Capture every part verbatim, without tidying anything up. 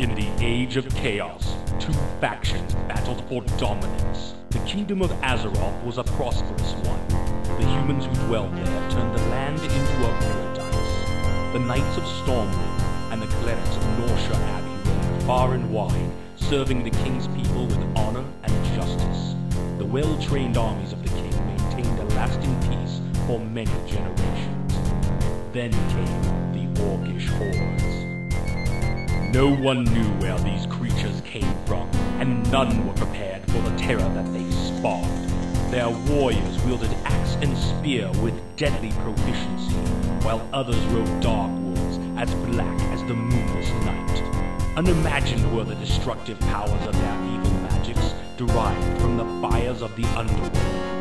In the Age of Chaos, two factions battled for dominance. The kingdom of Azeroth was a prosperous one. The humans who dwelled there turned the land into a paradise. The Knights of Stormwind and the clerics of Norsha Abbey roamed far and wide, serving the king's people with honor and justice. The well-trained armies of the king maintained a lasting peace for many generations. Then came the Orcish hordes. No one knew where these creatures came from, and none were prepared for the terror that they spawned. Their warriors wielded axe and spear with deadly proficiency, while others rode dark wolves as black as the moonless night. Unimagined were the destructive powers of their evil magics, derived from the fires of the underworld.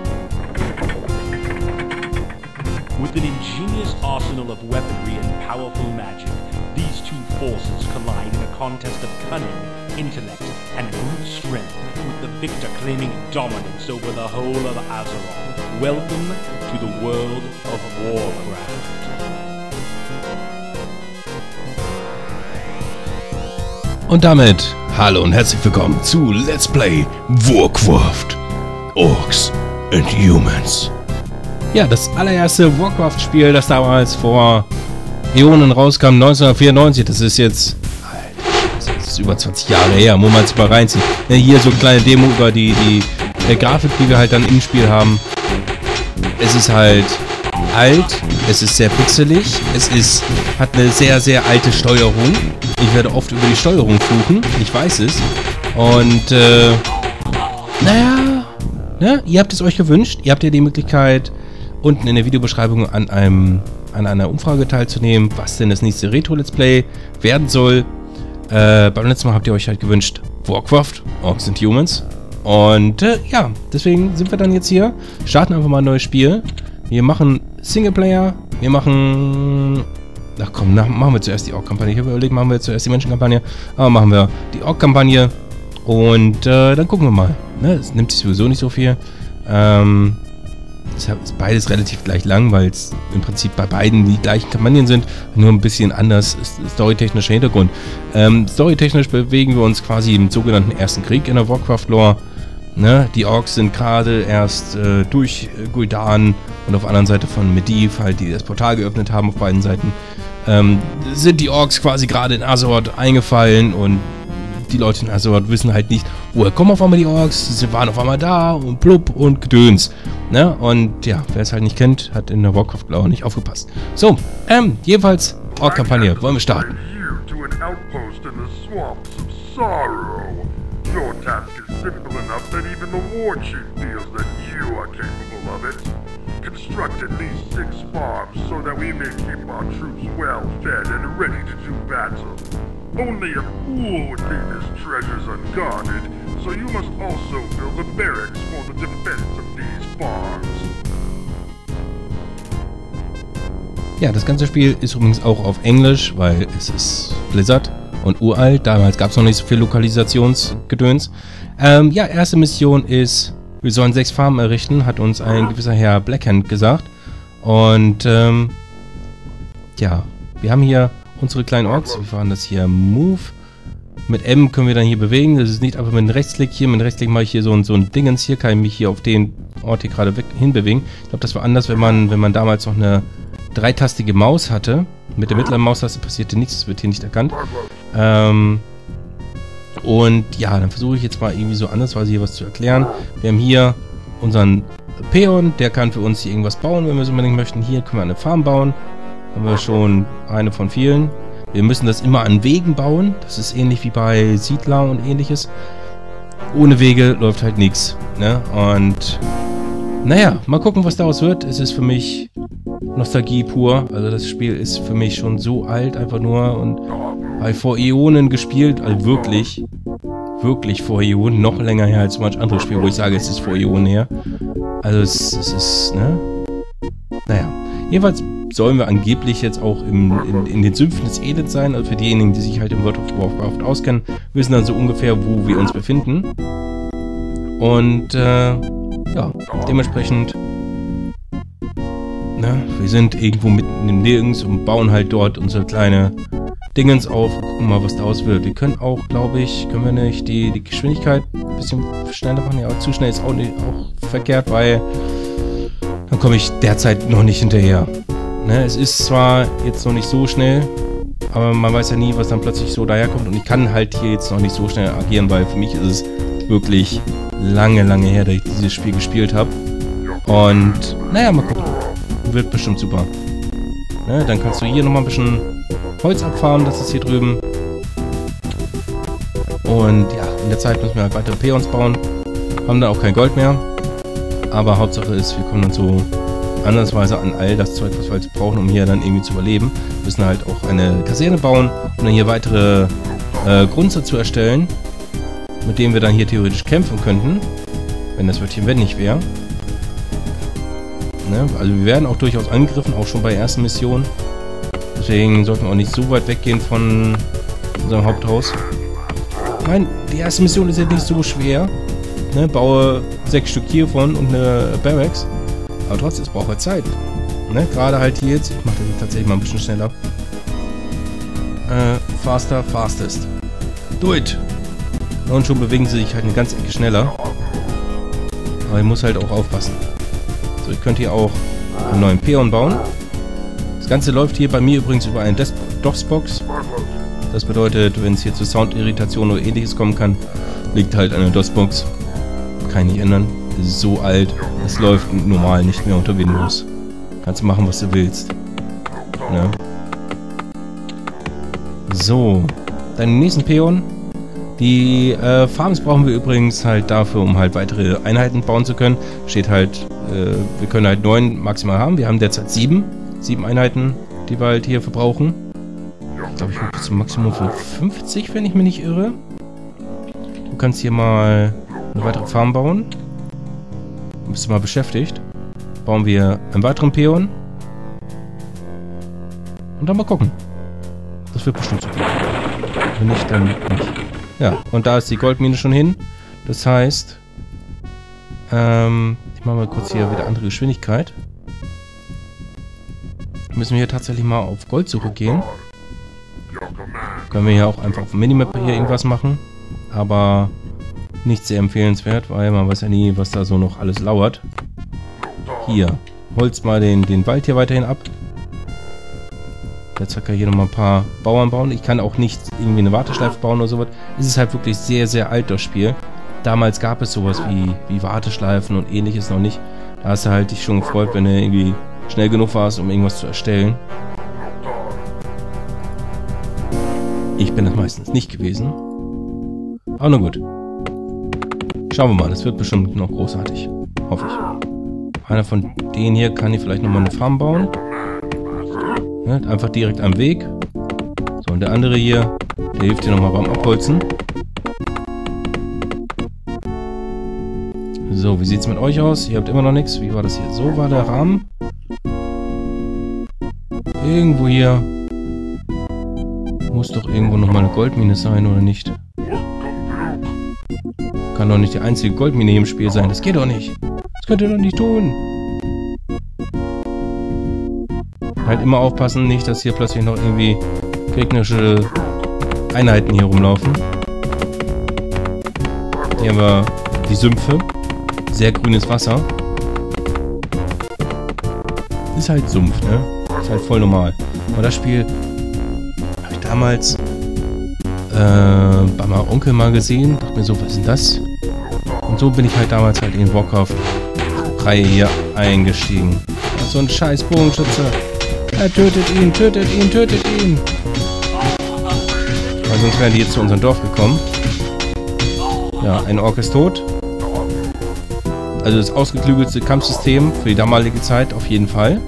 With an ingenious arsenal of weaponry and powerful magic, these two forces collide in a contest of cunning, intellect, and brute strength, with the victor claiming dominance over the whole of Azeroth. Welcome to the world of Warcraft. Und damit hallo und herzlich willkommen zu Let's Play Warcraft Orcs and Humans. Ja, das allererste Warcraft-Spiel, das damals vor Äonen rauskam, neunzehnhundertvierundneunzig, das ist jetzt, Alter, das ist über zwanzig Jahre her, muss man es mal reinziehen. Ja, hier so eine kleine Demo über die, die äh, Grafik, die wir halt dann im Spiel haben. Es ist halt alt, es ist sehr pixelig, es ist, hat eine sehr, sehr alte Steuerung. Ich werde oft über die Steuerung fluchen, ich weiß es. Und, äh, naja, ne, ihr habt es euch gewünscht, ihr habt ja die Möglichkeit, unten in der Videobeschreibung an einem an einer Umfrage teilzunehmen, was denn das nächste Retro-Let's Play werden soll. Äh, beim letzten Mal habt ihr euch halt gewünscht Warcraft, Orcs and Humans. Und äh, ja, deswegen sind wir dann jetzt hier, starten einfach mal ein neues Spiel. Wir machen Singleplayer, wir machen... Ach komm, na, machen wir zuerst die Orc-Kampagne. Ich habe überlegt, machen wir zuerst die Menschen-Kampagne, aber machen wir die Orc-Kampagne und äh, dann gucken wir mal. Ne? Es nimmt sich sowieso nicht so viel. Ähm... Es ist beides relativ gleich lang, weil es im Prinzip bei beiden die gleichen Kampagnen sind, nur ein bisschen anders storytechnischer Hintergrund. Ähm, storytechnisch bewegen wir uns quasi im sogenannten Ersten Krieg in der Warcraft-Lore. Ne? Die Orks sind gerade erst äh, durch äh, Gul'dan und auf der anderen Seite von Medivh, halt, die das Portal geöffnet haben auf beiden Seiten, ähm, sind die Orks quasi gerade in Azeroth eingefallen und die Leute in Azeroth wissen halt nicht, woher kommen auf einmal die Orks, sie waren auf einmal da und blub und Gedöns. Ne? Und ja, wer es halt nicht kennt, hat in der Warcraft-Lore nicht aufgepasst. So, ähm, jedenfalls Orc-Kampagne, wollen wir starten. Your task is simple enough that even the war chief feels that you are capable of it. Construct at least six farms so that we may keep our troops well fed and ready to do battle. Only a fool would leave his treasures unguarded, so you must also build a barracks for the defense of these farms. Ja, das ganze Spiel ist übrigens auch auf Englisch, weil es ist Blizzard und uralt. Damals gab es noch nicht so viel Lokalisationsgedöns. Ähm, ja, erste Mission ist, wir sollen sechs Farmen errichten, hat uns ein gewisser Herr Blackhand gesagt. Und, ähm, ja, wir haben hier unsere kleinen Orks. Wir fahren das hier Move. Mit M können wir dann hier bewegen. Das ist nicht einfach mit einem Rechtsklick hier. Mit einem Rechtsklick mache ich hier so ein, so ein Dingens. Hier kann ich mich hier auf den Ort hier gerade weg hinbewegen. Ich glaube, das war anders, wenn man, wenn man damals noch eine dreitastige Maus hatte. Mit der mittleren Maustaste passierte nichts. Das wird hier nicht erkannt. Ähm, und ja, dann versuche ich jetzt mal irgendwie so andersweise hier was zu erklären. Wir haben hier unseren Peon. Der kann für uns hier irgendwas bauen, wenn wir es unbedingt möchten. Hier können wir eine Farm bauen. Haben wir schon eine von vielen. Wir müssen das immer an Wegen bauen. Das ist ähnlich wie bei Siedler und ähnliches. Ohne Wege läuft halt nichts. Ne? Und naja, mal gucken, was daraus wird. Es ist für mich Nostalgie pur. Also das Spiel ist für mich schon so alt einfach nur. Und habe vor Äonen gespielt. Also wirklich, wirklich vor Äonen. Noch länger her als manch anderes Spiel, wo ich sage, es ist vor Äonen her. Also es, es ist, ne? Naja, jedenfalls sollen wir angeblich jetzt auch im, in, in den Sümpfen des Elends sein. Also für diejenigen, die sich halt im World of Warcraft auskennen, wissen dann so ungefähr, wo wir uns befinden. Und äh, ja, dementsprechend, ne, wir sind irgendwo mitten im Nirgends und bauen halt dort unsere kleine Dingens auf. Gucken mal, was daraus wird. Wir können auch, glaube ich, können wir nicht die, die Geschwindigkeit ein bisschen schneller machen. Ja, aber zu schnell ist auch, nicht, auch verkehrt, weil dann komme ich derzeit noch nicht hinterher. Ne, es ist zwar jetzt noch nicht so schnell, aber man weiß ja nie, was dann plötzlich so daherkommt. Und ich kann halt hier jetzt noch nicht so schnell agieren, weil für mich ist es wirklich lange, lange her, dass ich dieses Spiel gespielt habe. Und, naja, mal gucken. Wird bestimmt super. Ne, dann kannst du hier nochmal ein bisschen Holz abfahren, das ist hier drüben. Und ja, in der Zeit müssen wir halt weitere Peons bauen. Haben dann auch kein Gold mehr. Aber Hauptsache ist, wir kommen dann so andersweise an all das Zeug, was wir jetzt brauchen, um hier dann irgendwie zu überleben. Wir müssen halt auch eine Kaserne bauen, um dann hier weitere äh, Grunze zu erstellen, mit denen wir dann hier theoretisch kämpfen könnten, wenn das Wörtchen wenn nicht wäre. Ne? Also wir werden auch durchaus angegriffen, auch schon bei der ersten Mission. Deswegen sollten wir auch nicht so weit weggehen von unserem Haupthaus. Ich meine, die erste Mission ist jetzt nicht so schwer. Ne? Baue sechs Stück hiervon und eine Barracks. Aber trotzdem, es braucht halt Zeit. Ne? Gerade halt hier jetzt. Ich mache das tatsächlich mal ein bisschen schneller. Äh, faster, fastest. Do it! Und schon bewegen sie sich halt eine ganze Ecke schneller. Aber ich muss halt auch aufpassen. So, ich könnte hier auch einen neuen Peon bauen. Das Ganze läuft hier bei mir übrigens über eine DOS-Box. Das bedeutet, wenn es hier zu Soundirritation oder ähnliches kommen kann, liegt halt eine DOS-Box. Kann ich nicht ändern. Das ist so alt. Das läuft normal nicht mehr unter Windows. Kannst du machen, was du willst. Ne? So. Dann den nächsten Peon. Die äh, Farms brauchen wir übrigens halt dafür, um halt weitere Einheiten bauen zu können. Steht halt, äh, wir können halt neun maximal haben. Wir haben derzeit sieben. Sieben Einheiten, die wir halt hier verbrauchen. Ich glaube, ich habe bis zum Maximum von fünfzig, wenn ich mich nicht irre. Du kannst hier mal eine weitere Farm bauen. Du bist mal beschäftigt. Bauen wir einen weiteren Peon. Und dann mal gucken. Das wird bestimmt super. Wenn nicht, dann nicht. Ja, und da ist die Goldmine schon hin. Das heißt, ähm, ich mache mal kurz hier wieder andere Geschwindigkeit. Müssen wir hier tatsächlich mal auf Goldsuche gehen. Können wir hier auch einfach auf dem Minimap hier irgendwas machen. Aber nicht sehr empfehlenswert, weil man weiß ja nie, was da so noch alles lauert. Hier, holzt mal den, den Wald hier weiterhin ab. Jetzt kann ich hier nochmal ein paar Bauern bauen. Ich kann auch nicht irgendwie eine Warteschleife bauen oder sowas. Es ist halt wirklich sehr, sehr alt, das Spiel. Damals gab es sowas wie, wie Warteschleifen und ähnliches noch nicht. Da hast du halt dich schon gefreut, wenn du irgendwie schnell genug warst, um irgendwas zu erstellen. Ich bin das meistens nicht gewesen. Aber na gut. Schauen wir mal, das wird bestimmt noch großartig. Hoffe ich. Einer von denen hier kann hier vielleicht nochmal eine Farm bauen. Ja, einfach direkt am Weg. So, und der andere hier, der hilft dir nochmal beim Abholzen. So, wie sieht es mit euch aus? Ihr habt immer noch nichts. Wie war das hier? So war der Rahmen. Irgendwo hier muss doch irgendwo nochmal eine Goldmine sein, oder nicht? Kann doch nicht die einzige Goldmine hier im Spiel sein. Das geht doch nicht. Das könnt ihr doch nicht tun. Halt immer aufpassen, nicht, dass hier plötzlich noch irgendwie gegnerische Einheiten hier rumlaufen. Hier haben wir die Sümpfe. Sehr grünes Wasser. Ist halt Sumpf, ne? Ist halt voll normal. Aber das Spiel habe ich damals äh, bei meinem Onkel mal gesehen. Dachte mir so, was ist denn das? Und so bin ich halt damals halt in Warcraft-Reihe hier eingestiegen. So ein scheiß Bogenschütze. Er tötet ihn, tötet ihn, tötet ihn. Weil sonst wären die jetzt zu unserem Dorf gekommen. Ja, ein Ork ist tot. Also das ausgeklügelte Kampfsystem für die damalige Zeit auf jeden Fall.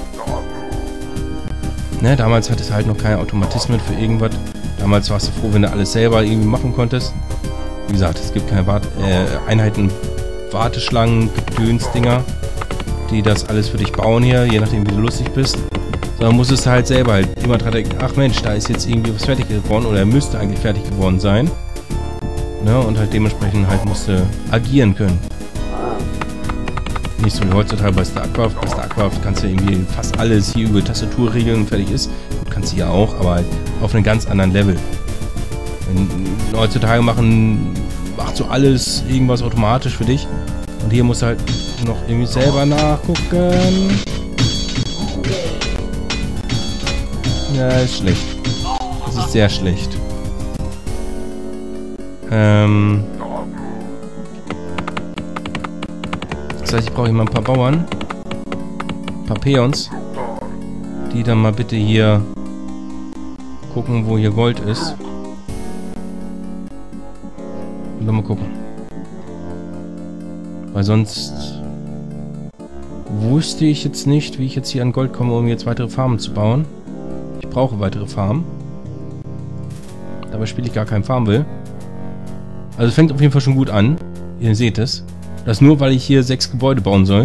Ne, damals hatte es halt noch keine Automatismen für irgendwas. Damals warst du froh, wenn du alles selber irgendwie machen konntest. Wie gesagt, es gibt keine Wart äh, Einheiten, Warteschlangen, Gedöns-Dinger, die das alles für dich bauen hier, je nachdem wie du lustig bist. Sondern musst es halt selber halt immer dran denken, ach Mensch, da ist jetzt irgendwie was fertig geworden oder er müsste eigentlich fertig geworden sein. Ne, und halt dementsprechend halt musste agieren können. nicht so wie heutzutage bei StarCraft. Bei StarCraft kannst du irgendwie fast alles hier über Tastatur regeln und fertig ist. Gut, kannst du ja auch, aber halt auf einem ganz anderen Level. Wenn, heutzutage machen, macht so alles irgendwas automatisch für dich. Und hier musst du halt noch irgendwie selber nachgucken. Ja, ist schlecht. Das ist sehr schlecht. Ähm... Das heißt, ich brauche hier mal ein paar Bauern. Ein paar Peons. Die dann mal bitte hier gucken, wo hier Gold ist. Und dann mal gucken. Weil sonst wusste ich jetzt nicht, wie ich jetzt hier an Gold komme, um jetzt weitere Farmen zu bauen. Ich brauche weitere Farmen. Dabei spiele ich gar kein Farmville. Also es fängt auf jeden Fall schon gut an. Ihr seht es. Das nur, weil ich hier sechs Gebäude bauen soll.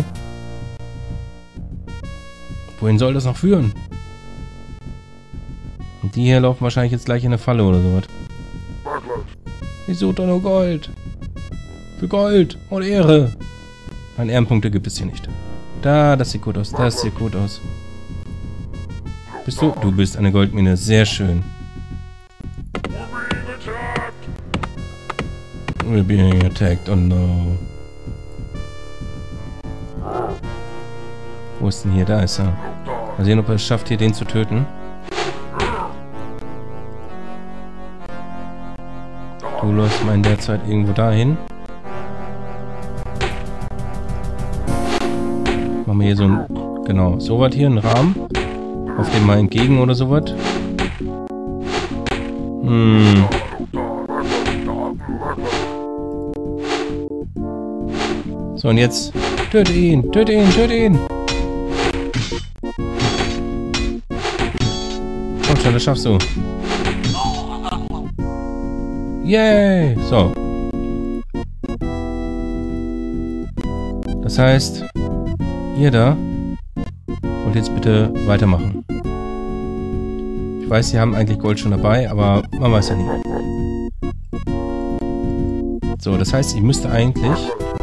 Wohin soll das noch führen? Und die hier laufen wahrscheinlich jetzt gleich in eine Falle oder sowas. Ich suche doch nur Gold. Für Gold und Ehre. Nein, Ehrenpunkte gibt es hier nicht. Da, das sieht gut aus. Das sieht gut aus. Bist du? Du bist eine Goldmine. Sehr schön. We're being attacked. Oh no. Wo ist denn hier? Da ist er. Mal sehen, ob er es schafft, hier den zu töten. Du läufst mal in der Zeit irgendwo dahin. Machen wir hier so ein... Genau, so was hier, einen Rahmen. Auf dem mal entgegen oder sowas. Hm. So, und jetzt... Töte ihn! Töte ihn! Töte ihn! Komm schon, das schaffst du. Yay! So. Das heißt, ihr da wollt jetzt bitte weitermachen. Ich weiß, sie haben eigentlich Gold schon dabei, aber man weiß ja nie. So, das heißt, ich müsste eigentlich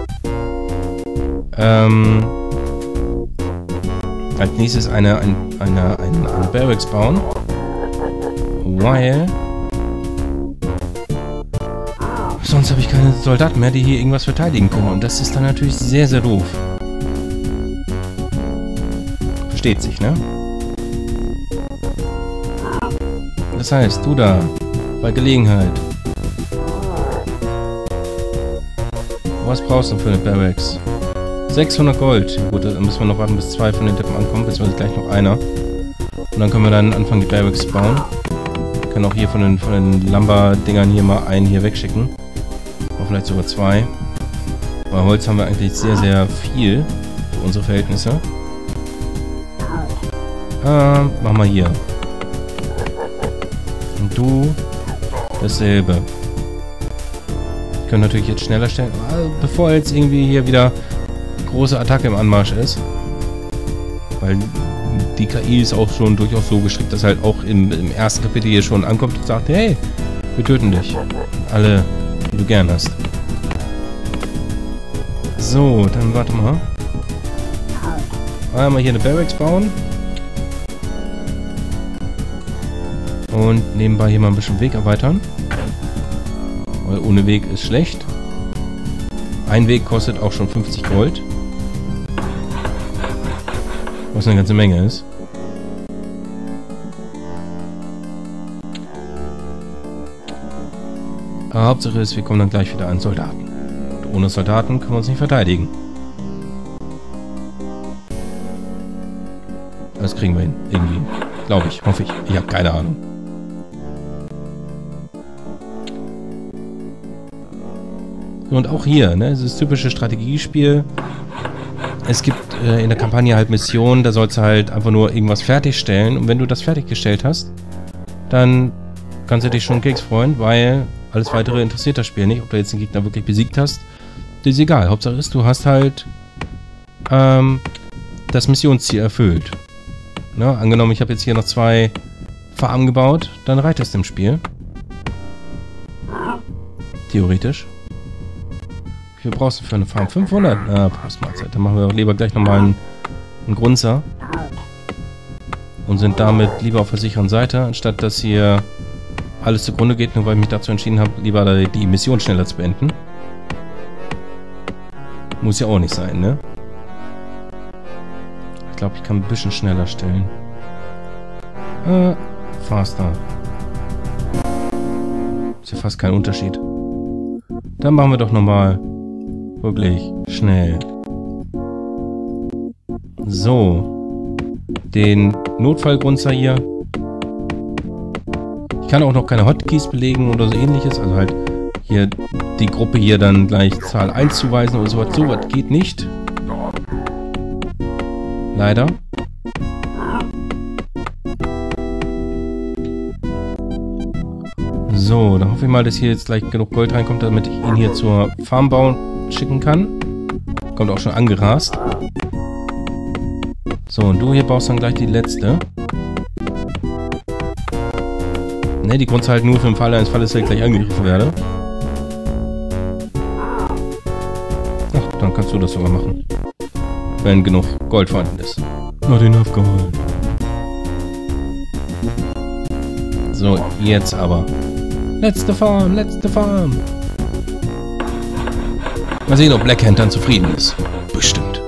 ähm, als nächstes eine, eine, eine, eine, eine Barracks bauen, weil sonst habe ich keine Soldaten mehr, die hier irgendwas verteidigen können. Und das ist dann natürlich sehr, sehr doof. Versteht sich, ne? Das heißt, du da, bei Gelegenheit. Was brauchst du für eine Barracks? sechshundert Gold. Gut, dann müssen wir noch warten, bis zwei von den Deppen ankommen, beziehungsweise gleich noch einer. Und dann können wir dann anfangen, die Barracks zu bauen. Wir können auch hier von den, von den Lumber-Dingern hier mal einen hier wegschicken. Oder vielleicht sogar zwei. Bei Holz haben wir eigentlich sehr, sehr viel für unsere Verhältnisse. Ähm, machen wir hier. Und du dasselbe. Wir können natürlich jetzt schneller stellen, bevor jetzt irgendwie hier wieder große Attacke im Anmarsch ist. Weil die K I ist auch schon durchaus so gestrickt, dass halt auch im, im ersten Kapitel hier schon ankommt und sagt, hey, wir töten dich. Alle, die du gern hast. So, dann warte mal. Einmal hier eine Barracks bauen. Und nebenbei hier mal ein bisschen Weg erweitern. Weil ohne Weg ist schlecht. Ein Weg kostet auch schon fünfzig Gold. Was eine ganze Menge ist. Aber Hauptsache ist, wir kommen dann gleich wieder an Soldaten. Und ohne Soldaten können wir uns nicht verteidigen. Das kriegen wir hin. Irgendwie. Glaube ich. Hoffe ich. Ich habe keine Ahnung. Und auch hier, ne, das typische Strategiespiel. Es gibt äh, in der Kampagne halt Missionen, da sollst du halt einfach nur irgendwas fertigstellen. Und wenn du das fertiggestellt hast, dann kannst du dich schon Keks freuen, weil alles weitere interessiert das Spiel nicht. Ob du jetzt den Gegner wirklich besiegt hast, das ist egal. Hauptsache ist, du hast halt ähm, das Missionsziel erfüllt. Ne, angenommen, ich habe jetzt hier noch zwei Farmen gebaut, dann reicht es dem Spiel. Theoretisch. Wie viel brauchst du für eine Farm? fünfhundert? Ah, Postmahlzeit. Dann machen wir doch lieber gleich nochmal einen, einen Grunzer. Und sind damit lieber auf der sicheren Seite, anstatt dass hier alles zugrunde geht, nur weil ich mich dazu entschieden habe, lieber die Mission schneller zu beenden. Muss ja auch nicht sein, ne? Ich glaube, ich kann ein bisschen schneller stellen. Äh, faster. Ist ja fast kein Unterschied. Dann machen wir doch nochmal wirklich schnell. So. Den Notfallgrunzer hier. Ich kann auch noch keine Hotkeys belegen oder so ähnliches. Also halt hier die Gruppe hier dann gleich Zahl eins zuweisen oder sowas. Sowas geht nicht. Leider. So, dann hoffe ich mal, dass hier jetzt gleich genug Gold reinkommt, damit ich ihn hier zur Farm bauen schicken kann. Kommt auch schon angerast. So, und du hier baust dann gleich die letzte. Ne, die Grund halt nur für den Fall eines Falles, dass ich gleich angegriffen werde. Ach, dann kannst du das sogar machen. Wenn genug Gold vorhanden ist. Not enough Gold. So, jetzt aber. Letzte Farm, letzte Farm. Mal sehen, ob Blackhand dann zufrieden ist. Bestimmt.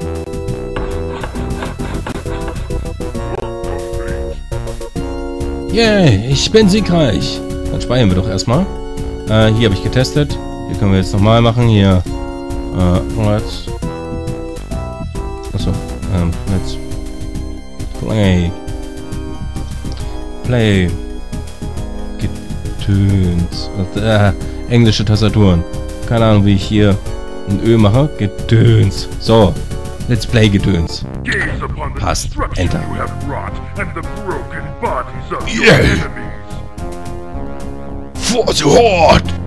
Yay, ich bin siegreich. Dann speichern wir doch erstmal. Äh, hier habe ich getestet. Hier können wir jetzt nochmal machen. Hier. Äh, let's. Achso. Ähm, let's. Play. Play. Getöns. Äh, englische Tastaturen. Keine Ahnung, wie ich hier ein Ö mache. Getöns. So. Let's play Getöns. Passt. Enter. Yeah! For the Horde!